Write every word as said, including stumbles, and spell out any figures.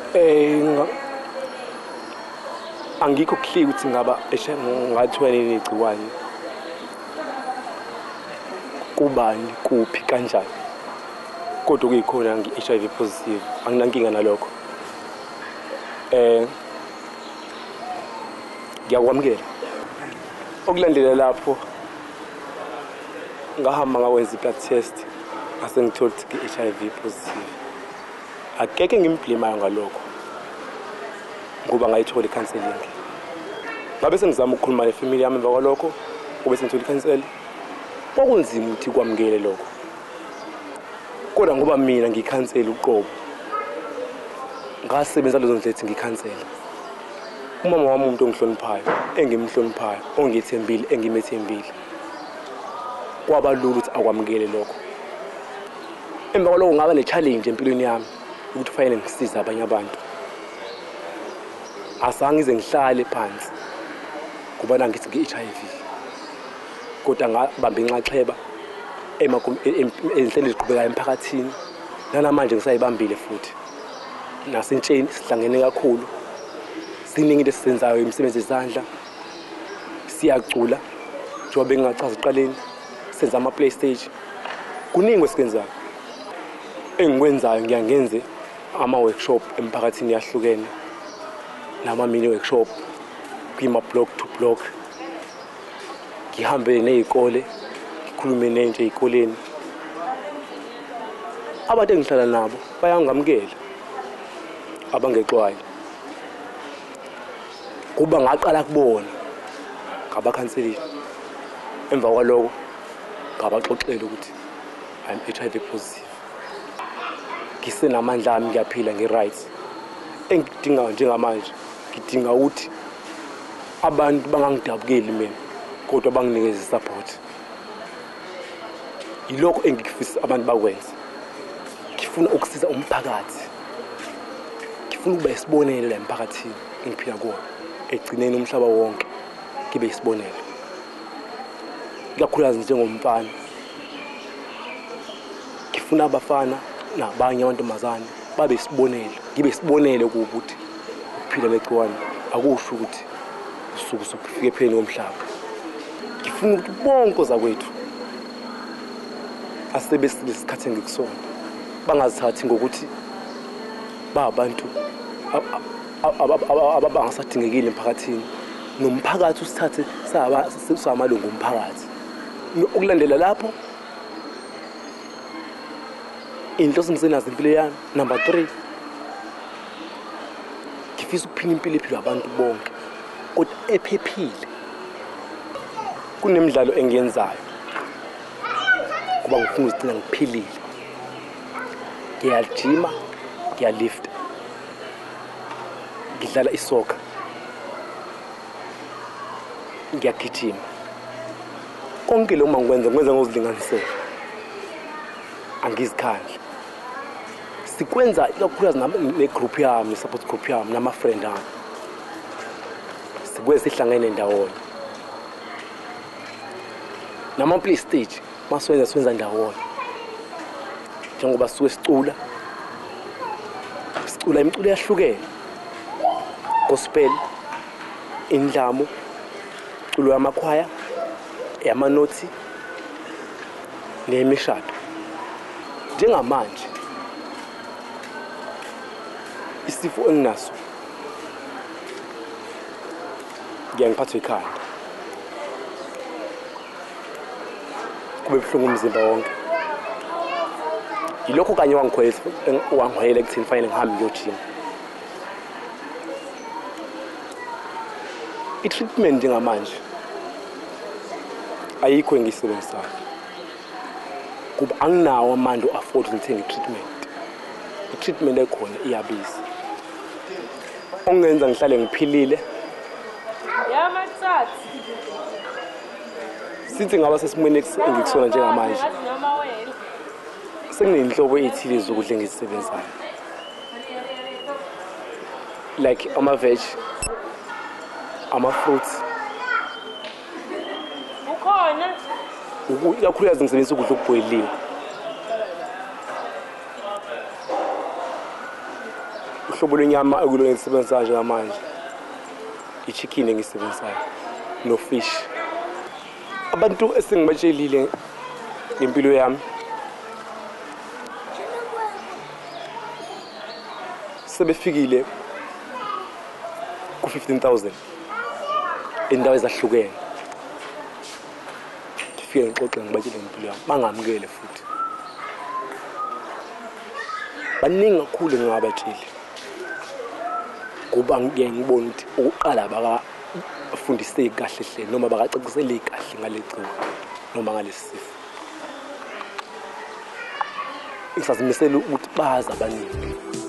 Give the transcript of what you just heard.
Eh angikho kuhliki ukuthi ngaba ngathiwa nini igciwane. Kubani kuphi kanjani? Kodwa kuyikhona ngi-H I V positive, anginankinga nalokho. Eh ngiyakwamukela. Okulandela lapho ngahamba ngawenza i-blood test ngase ngithola ukuthi ngi-H I V positive. Akeke ngimblemayo ngalokho ngoba ngayithola i-counseling. Ngabe sengizama ukukhuluma nefamily yami emva kwalokho, kube sengithola i-counseling. Kwakunzima ukuthi kwamukele lokho. Kodwa ngoba mina ngikhansela uqobo, ngasebenza lezo ndlela ngikhansela. Umama wami umuntu ongihloniphayo, engimhloniphayo, ongithembile, engimethembile. Kwaba lula ukuthi akwamukele lokho. Emva kwalokho ngaba ne-challenge empilweni yami ukuthi kufanele ngisize abanye abantu. Azange ize ngihlale phansi kuba ngithi ngi-H I V. Kodwa ngabamba inxaxheba ezinhlelo eziqhubekayo emphakathini. Namanje ngisayibambile futhi. Nasentsheni sihlangene kakhulu. Siningi into esizenzayo imisebenzi yezandla. Siyacula njengoba bengingachaza eqaleni, senza ama-play stage. Kuningi esikwenzayo. Engikwenzayo ngiyangenze ama-workshop emphakathini yahlukene. Nama mini workshop kwima block to block. Ngihambe nezikole, ngikhulume nentsha ezikoleni. Abantu engihlala nabo bayangamukela abangexwayo. Kuba ngaqala kubona ngabakhanselile. Emva kwalokho ngabaxoxela ukuthi I'm H I V positive. Ngisenamandla ami ngiyaphila nge-right. Engidinga njengamanje ngidinga ukuthi abantu bangangidabukeli mina kodwa banginikeze support. Yilokho engikufisa abantu bakwenza. Ngifuna ukusiza umphakathi. Ngifuna ukuba isibonelo la emphakathini engiphila kuwo. Egcineni umhlaba wonke kibe isibonelo. Ikakhulukazi njengomfana. Ngifuna abafana nabanye amantombazane babe isibonelo, ngibe isibonelo ukuthi ukuphila negciwane akusho ukuthi usuku usufike epheleni komhlaba. Ngifuna ukuthi bonke ozakwethu asebesile isikhathi ngikusona bangazithathi ngokuthi ba abantu abangasadingekile emphakathini, nomphakathi usithathe saba samalungu omphakathi. Ukulandela lapho into sengisenazo impilo yami. Number three, ngifisa ukuphila impilo ephilwa abantu bonke kodwa ephephile. Kunemidlalo engiyenzayo kuba ngifuna ukugcina ngiphilile. Ngiyajima, ngiyalifta, ngidlala isoccer, ngiyagijima. Konke lo mangikwenza ngikwenza ngozilinganisela. Angizikhandla. Sikwenza ikakhulukazi ne-group yami, support group yami nama-friend ami. Sikwenza sihlangene ndawonye. Nama-play stage masiwenza siwenza ndawonye. Njengoba sisuke sicula. Sicula imiculo yahlukene. Gospel, indlamu, culo yamakhwaya, yamanothi, nemishado. Njengamanje isifo enginaso ngiyangiphatha ekhaya. Kube buhlungu umzimba wonke. Yilokho kanye wangikhwela wangihoyela ekuthini fanele ngihambe ngiyojima. I-treatment njengamanje ayikho engiyisebenzisayo. Kuba anginawo amandla afford ukuthenga i-treatment. I-treatment ekhona iyabiza. Ongenza ngihlale ngiphilile. Yamathathu. Sithi ngaba sesimweni engikusona njengamanje. Senginenhlobo ezithile zokudla engizisebenzayo. Like ama-veg, ama-fruits. Ukhona? Ikakhulukazi ngisebenzisa ukudla okuboyiliwe. uhlobo lwenyama ekulona ngisebenzayo njengamanje i-chicken engisebenzayo no fish. Abantu esengibatshelile ngempilo yami sebefikile ku fifteen thousand indawo ezahlukene. Ngifike ngixoxe ngibatshele ngempilo yami bangamukele futhi. Baningi kakhulu engabatsheli kuba ngike ngibona ukuthi ukuqala baka bafundise kahle hle noma bakacacisele kahle ngaleciko noma ngalesifo. Ngisazimisela ukuthi baza abaningi.